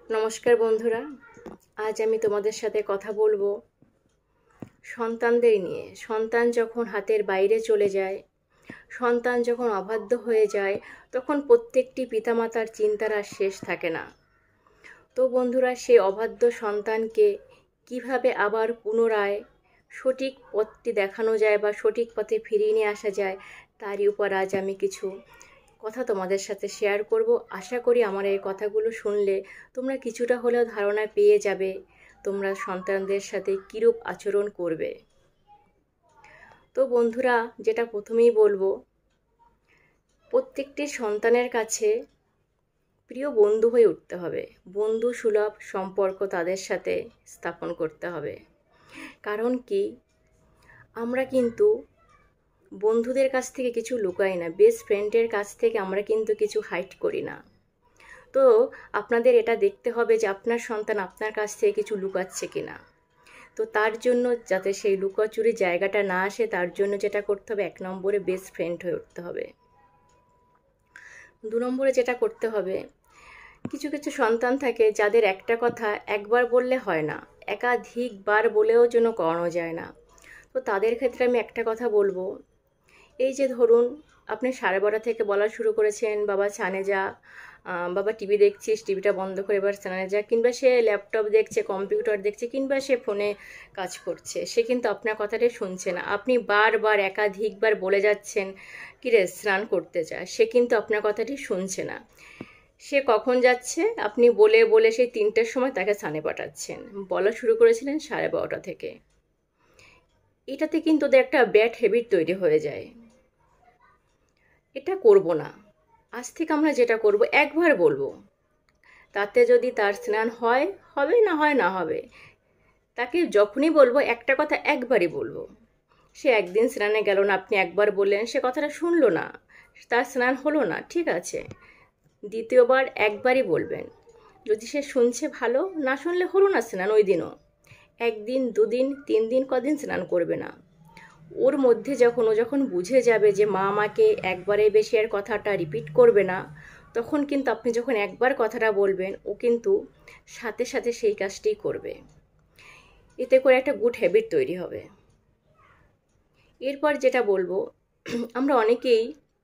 নমস্কার বন্ধুরা, আজ আমি তোমাদের সাথে কথা বলবো সন্তানদের নিয়ে। সন্তান যখন হাতের বাইরে চলে যায়, সন্তান যখন অবাধ্য হয়ে যায়, তখন প্রত্যেকটি পিতামাতার চিন্তার আর শেষ থাকে না। তো বন্ধুরা, সেই অবাধ্য সন্তানকে কিভাবে আবার পুনরায় সঠিক পথটি দেখানো যায় বা সঠিক পথে ফিরিয়ে নিয়ে আসা যায়, তারই উপর আজ আমি কিছু কথা তোমাদের সাথে শেয়ার করব। আশা করি আমার এই কথাগুলো শুনলে তোমরা কিছুটা হলেও ধারণা পেয়ে যাবে তোমরা সন্তানদের সাথে কীরূপ আচরণ করবে। তো বন্ধুরা, যেটা প্রথমেই বলবো, প্রত্যেকটি সন্তানের কাছে প্রিয় বন্ধু হয়ে উঠতে হবে। বন্ধু সুলভ সম্পর্ক তাদের সাথে স্থাপন করতে হবে। কারণ কি, আমরা কিন্তু বন্ধুদের কাছ থেকে কিছু লুকাই না, বেস্ট ফ্রেন্ডের কাছ থেকে আমরা কিন্তু কিছু হাইড করি না। তো আপনাদের এটা দেখতে হবে যে আপনার সন্তান আপনার কাছ থেকে কিছু লুকাচ্ছে কিনা। তো তার জন্য যাতে সেই লুকোচুরির জায়গাটা না আসে, তার জন্য যেটা করতে হবে, 1 নম্বরে বেস্ট ফ্রেন্ড হয়ে উঠতে হবে। 2 নম্বরে যেটা করতে হবে, কিছু কিছু সন্তান থাকে যাদের একটা কথা একবার বললে হয় না, একাধিকবার বলেও যেন করানো যায় না। তো তাদের ক্ষেত্রে আমি একটা কথা বলবো, এই যে ধরুন আপনি 12:30 থেকে বলা শুরু করেছেন, বাবা ছানে যা, বাবা টিভি দেখছিস, টিভিটা বন্ধ করে এবার ছানে যা, কিংবা সে ল্যাপটপ দেখছে, কম্পিউটার দেখছে, কিংবা সে ফোনে কাজ করছে, সে কিন্তু আপনার কথাটাই শুনছে না। আপনি বারবার একাধিকবার বলে যাচ্ছেন কিরে স্নান করতে যা, সে কিন্তু আপনার কথাটি শুনছে না। সে কখন যাচ্ছে আপনি বলে বলে সেই 3টের সময় তাকে স্নানে পাঠাচ্ছেন। বলা শুরু করেছিলেন 12:30 থেকে। এটাতে কিন্তু ওদের একটা ব্যাড হ্যাবিট তৈরি হয়ে যায়। এটা করব না। আজ থেকে আমরা যেটা করব, একবার বলবো, তাতে যদি তার স্নান হয় হবে, না হয় না হবে। তাকে যখনই বলবো একটা কথা একবারই বলবো। সে একদিন স্নানে গেল না, আপনি একবার বললেন, সে কথাটা শুনলো না, তার স্নান হলো না, ঠিক আছে, দ্বিতীয়বার একবারই বলবেন। যদি সে শুনছে ভালো, না শুনলে হলো না স্নান ওই দিনও। 1 দিন 2 দিন 3 দিন কদিন স্নান করবে না। ওর মধ্যে ও যখন বুঝে যাবে যে মা আমাকে একবারের বেশি আর কথাটা রিপিট করবে না, তখন কিন্তু আপনি যখন একবার কথাটা বলবেন, ও কিন্তু সাথে সাথে সেই কাজটিই করবে। এতে করে একটা গুড হ্যাবিট তৈরি হবে। এরপর যেটা বলবো, আমরা অনেকেই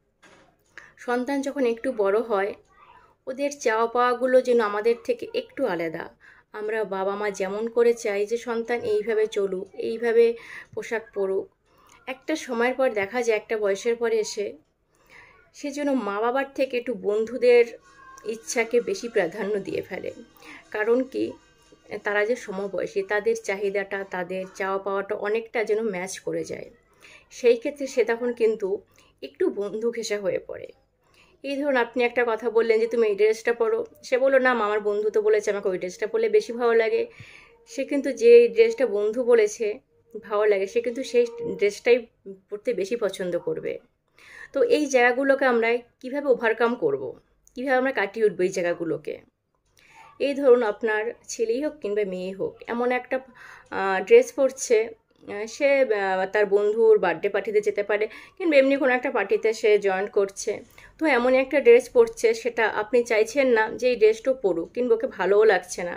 সন্তান যখন একটু বড় হয়, ওদের চাওয়া পাওয়াগুলো যেন আমাদের থেকে একটু আলাদা। আমরা বাবা মা যেমন করে চাই যে সন্তান এইভাবে চলুক, এইভাবে পোশাক পরুক, একটা সময়ের পর দেখা যায়, একটা বয়সের পরে এসে সে যেন মা বাবার থেকে একটু বন্ধুদের ইচ্ছাকে বেশি প্রাধান্য দিয়ে ফেলে। কারণ কি, তারা যে সমবয়সী, তাদের চাহিদাটা, তাদের চাওয়া পাওয়াটা অনেকটা যেন ম্যাচ করে যায়। সেই ক্ষেত্রে সে তখন কিন্তু একটু বন্ধু ঘেঁষা হয়ে পড়ে। এই ধরুন আপনি একটা কথা বললেন যে তুমি এই ড্রেসটা পরো, সে বললো না, আমার বন্ধু তো বলেছে আমাকে ওই ড্রেসটা পরলে বেশি ভালো লাগে। সে কিন্তু যে ড্রেসটা বন্ধু বলেছে ভালো লাগে, সে কিন্তু সেই ড্রেসটাই পরতে বেশি পছন্দ করবে। তো এই জায়গাগুলোকে আমরা কিভাবে ওভারকাম করব, কিভাবে আমরা কাটিয়ে উঠবো এই জায়গাগুলোকে। এই ধরুন আপনার ছেলেই হোক কিংবা মেয়েই হোক, এমন একটা ড্রেস পরছে, সে তার বন্ধুর বার্থডে পার্টিতে যেতে পারে, কিংবা এমনি কোনো একটা পার্টিতে সে জয়েন করছে। তো এমনই একটা ড্রেস পরছে, সেটা আপনি চাইছেন না যে এই ড্রেসটা পরুক, কিংবা ওকে ভালোও লাগছে না।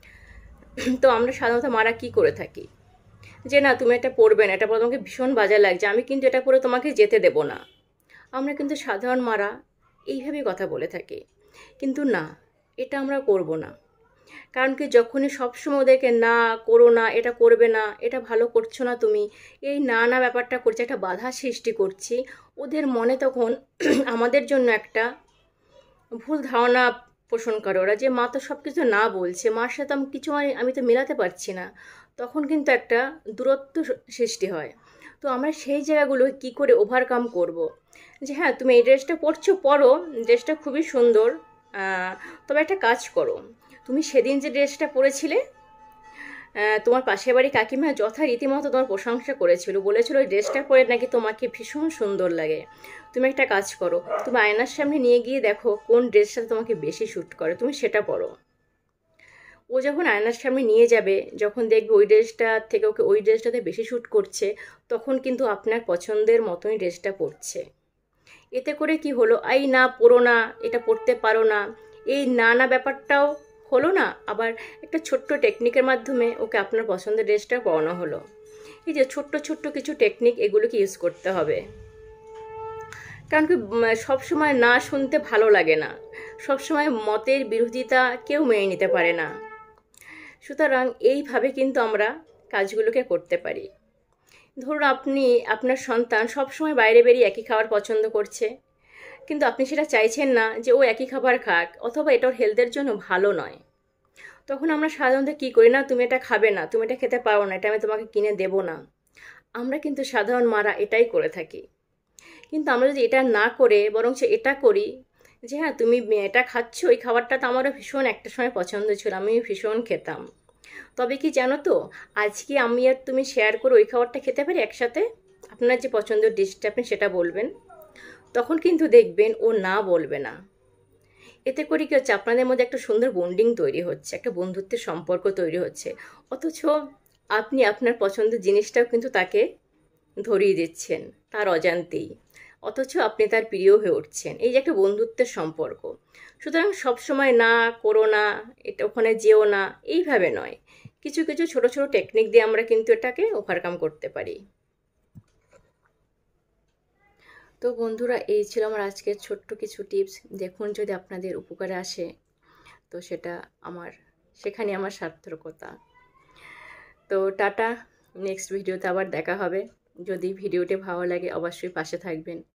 তো আমরা সাধারণত মারা কি করে থাকি, যে না তুমি এটা পরবে না, এটা পরে তোমাকে ভীষণ বাজে লাগছে, আমি কিন্তু এটা পরে তোমাকে যেতে দেবো না। আমরা কিন্তু সাধারণ মারা এইভাবেই কথা বলে থাকি। কিন্তু না, এটা আমরা করব না। কারণ কি, যখনই সবসময় ওদেরকে না করো না, এটা করবে না, এটা ভালো করছো না তুমি, এই না না ব্যাপারটা করছে, একটা বাধা সৃষ্টি করছি, ওদের মনে তখন আমাদের জন্য একটা ভুল ধারণা পোষণ করে ওরা, যে মা তো সব কিছু না বলছে, মার সাথে আমি কিছু আমি তো মেলাতে পারছি না। তখন কিন্তু একটা দূরত্ব সৃষ্টি হয়। তো আমরা সেই জায়গাগুলো কি করে ওভারকাম করব, যে হ্যাঁ তুমি এই ড্রেসটা পরছো, পরো, ড্রেসটা খুবই সুন্দর, তবে একটা কাজ করো, তুমি সেদিন যে ড্রেসটা পরেছিলে, তোমার পাশের বাড়ি কাকিমা রীতিমতো তোমার প্রশংসা করেছিল, বলেছিল ওই ড্রেসটা পরে নাকি তোমাকে ভীষণ সুন্দর লাগে। তুমি একটা কাজ করো, তুমি আয়নার সামনে নিয়ে গিয়ে দেখো কোন ড্রেসটা তোমাকে বেশি শ্যুট করে, তুমি সেটা পরো। ও যখন আয়নার সামনে নিয়ে যাবে, যখন দেখবে ওই ড্রেসটা থেকে ওকে ওই ড্রেসটাতে বেশি শ্যুট করছে, তখন কিন্তু আপনার পছন্দের মতোই ড্রেসটা পরছে। এতে করে কি হলো, এই না পরো না, এটা পরতে পারো না, এই না না ব্যাপারটাও হলো না, আবার একটা ছোট্ট টেকনিকের মাধ্যমে ওকে আপনার পছন্দের ড্রেসটা পরানো হলো। এই যে ছোট্ট ছোট্ট কিছু টেকনিক, এগুলোকে ইউজ করতে হবে। কারণ কি সবসময় না শুনতে ভালো লাগে না, সবসময় মতের বিরোধিতা কেউ মেনে নিতে পারে না। সুতরাং এইভাবে কিন্তু আমরা কাজগুলোকে করতে পারি। ধরুন আপনি, আপনার সন্তান সবসময় বাইরে বেরিয়ে একই খাবার পছন্দ করছে, কিন্তু আপনি সেটা চাইছেন না যে ও একই খাবার খাক, অথবা এটা ওর হেলথের জন্য ভালো নয়। তখন আমরা সাধারণত কী করি, না তুমি এটা খাবে না, তুমি এটা খেতে পারো না, এটা আমি তোমাকে কিনে দেবো না। আমরা কিন্তু সাধারণ মারা এটাই করে থাকি। কিন্তু আমরা যদি এটা না করে বরঞ্চ এটা করি যে হ্যাঁ তুমি এটা খাচ্ছ, ওই খাবারটা তো আমারও ভীষণ একটা সময় পছন্দ ছিল, আমি ভীষণ খেতাম। তবে কি জানো তো, আজকে আমি আর তুমি শেয়ার করে ওই খাবারটা খেতে পারি একসাথে। আপনার যে পছন্দের ডিশটা আপনি সেটা বলবেন, তখন কিন্তু দেখবেন ও না বলবে না। এতে করে কি হচ্ছে, আপনাদের মধ্যে একটা সুন্দর বন্ডিং তৈরি হচ্ছে, একটা বন্ধুত্বের সম্পর্ক তৈরি হচ্ছে। অথচ আপনি আপনার পছন্দের জিনিসটাও কিন্তু তাকে ধরিয়ে দিচ্ছেন তার অজান্তেই, অথচ আপনি তার প্রিয় হয়ে উঠছেন। এই যে একটা বন্ধুত্বের সম্পর্ক। সুতরাং সবসময় না করো না, এটা ওখানে যেও না, এইভাবে নয়। কিছু কিছু ছোট ছোট টেকনিক দিয়ে আমরা কিন্তু এটাকে ওভারকাম করতে পারি। তো বন্ধুরা, এই ছিল আমার আজকের ছোট্ট কিছু টিপস। দেখুন যদি আপনাদের উপকারে আসে তো সেটা আমার, সেখানে আমার সার্থকতা। তো টাটা, নেক্সট ভিডিওতে আবার দেখা হবে। যদি ভিডিওটি ভালো লাগে অবশ্যই পাশে থাকবেন।